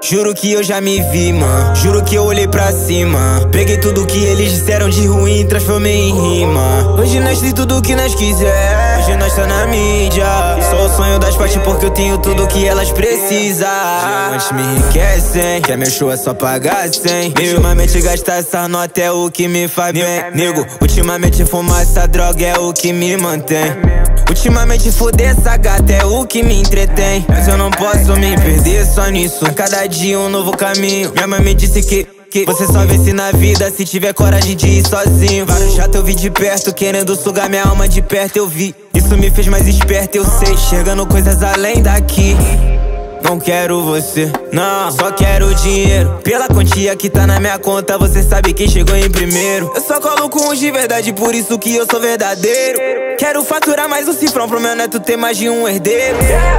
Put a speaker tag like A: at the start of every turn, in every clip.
A: Juro que eu já me vi, mano. Juro que eu olhei pra cima. Peguei tudo que eles disseram de ruim e transformei em rima. Hoje nós tem tudo que nós quiser. Hoje nós tá na mídia. Sou o sonho das partes porque eu tenho tudo que elas precisam. Diamantes me enriquecem. Quer meu show é só pagar 100. Ultimamente gastar essa nota é o que me faz bem. Nego, ultimamente fumar essa droga é o que me mantém. Ultimamente foder essa gata é o que me entretém. Mas eu não posso me perder só nisso. A cada dia um novo caminho. Minha mãe me disse que você só vence na vida se tiver coragem de ir sozinho. Vários jatos eu vi de perto, querendo sugar minha alma de perto eu vi. Isso me fez mais esperto, eu sei, enxergando coisas além daqui. Não quero você, não, só quero dinheiro. Pela quantia que tá na minha conta, você sabe quem chegou em primeiro. Eu só coloco uns de verdade, por isso que eu sou verdadeiro. Quero faturar mais um cifrão pro meu neto ter mais de um herdeiro.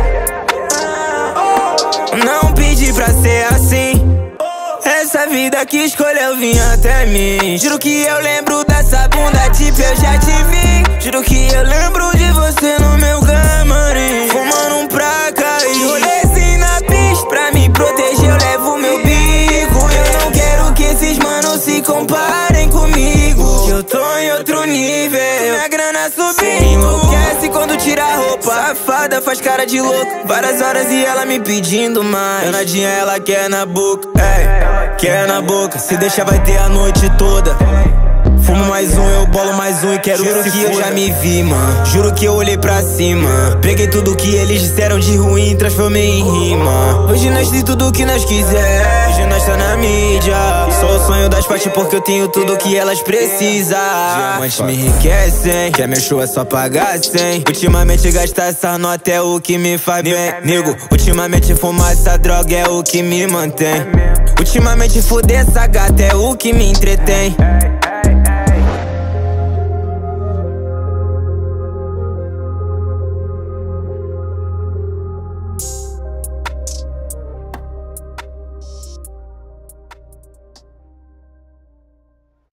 A: Não pedi pra ser assim. Essa vida que escolheu vir até mim. Juro que eu lembro dessa bunda, tipo eu já te vi. Juro que eu lembro de você no meu camarim, fumando um pra cair. Rolê na pista, pra me proteger eu levo meu bico. Eu não quero que esses manos se comparem comigo, que eu tô em outro nível. Minha grana subiu, enlouquece quando tira a roupa. Safada faz cara de louco, várias horas e ela me pedindo mais. Danadinha ela quer na boca, quer na boca. Se deixar vai ter a noite toda. Fumo mais um, eu bolo mais um e quero ver se que eu já me vi, mano. Juro que eu olhei pra cima. Peguei tudo que eles disseram de ruim e transformei em rima. Hoje nós tem tudo que nós quiser. Hoje nós tá na mídia. Sou o sonho das partes porque eu tenho tudo que elas precisam. Diamantes me enriquecem. Quer meu show é só pagar 100. Ultimamente gastar essa nota é o que me faz bem. Nego, ultimamente fumar essa droga é o que me mantém. Ultimamente foder essa gata é o que me entretém.